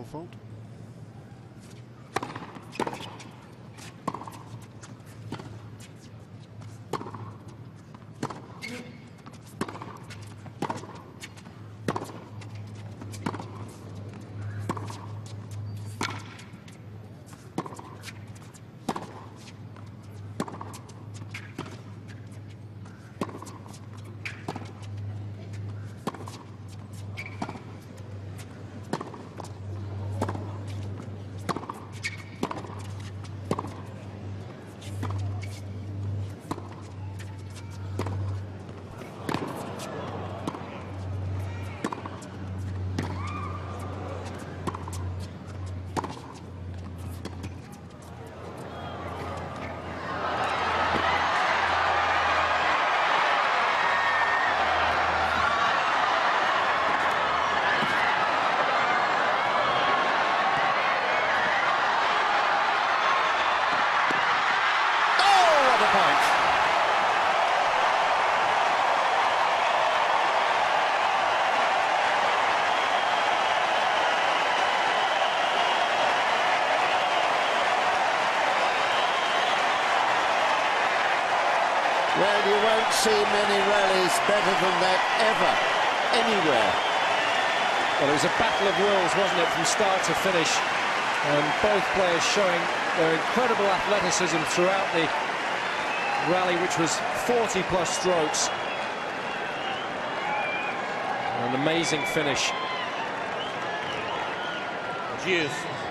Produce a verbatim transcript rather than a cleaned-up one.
technical fault. Well, you won't see many rallies better than that ever, anywhere. Well, it was a battle of wills, wasn't it, from start to finish? And both players showing their incredible athleticism throughout the rally, which was forty plus strokes. And an amazing finish. Cheers.